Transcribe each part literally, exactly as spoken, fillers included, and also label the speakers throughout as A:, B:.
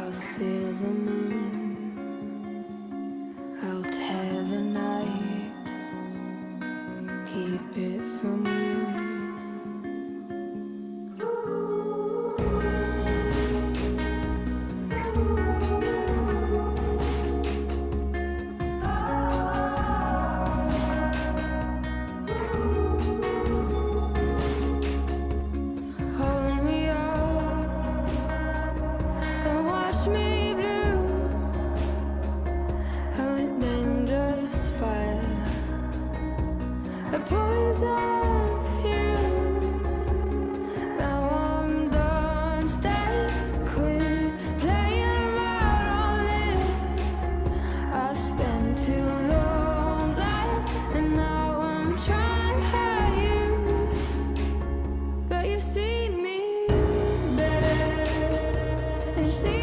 A: I'll steal the moon, I'll tear the night, keep it from you. Me blue, I'm a dangerous fire, a poison fume. Now I'm done, stay, quit playing around on this. I spent too long lying, and now I'm trying to hurt you, but you've seen me better and seen.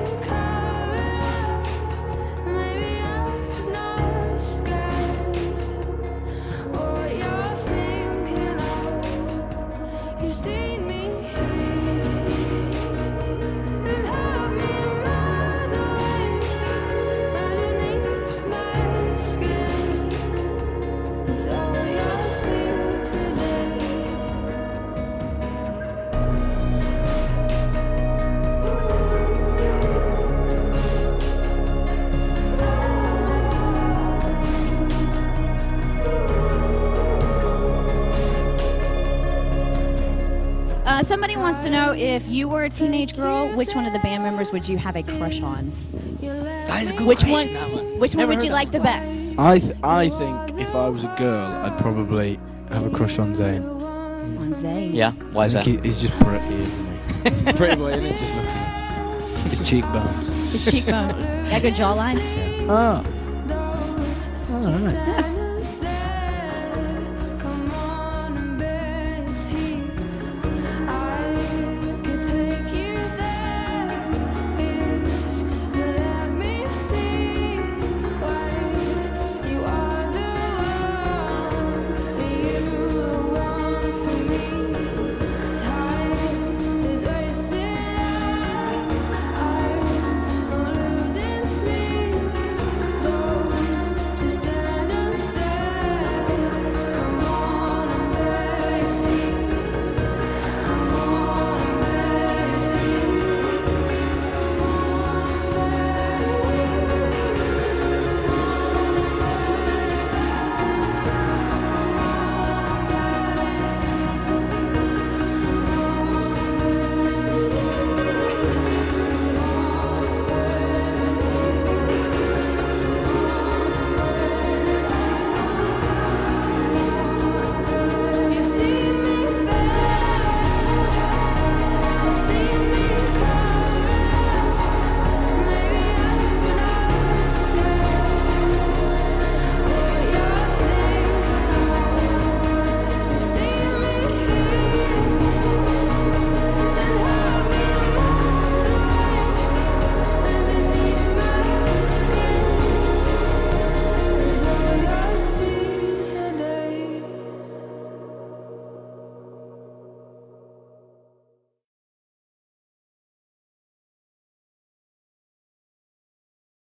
B: Uh, somebody wants to know, if you were a teenage girl, which one of the band members would you have a crush on?
C: That is a good
B: which
C: question,
B: one?
C: that one.
B: Which one
C: Never
B: would you
C: heard
B: like
C: that
B: the best?
D: I th I think if I was a girl, I'd probably have a crush on Zayn.
B: On Zayn.
C: Yeah, why is
D: I
C: that?
D: think he, he's just pretty, isn't he? He's a pretty boy, isn't he? Just look at him. His cheekbones.
B: His cheekbones. Got a good jawline.
D: Yeah. Ah. All right.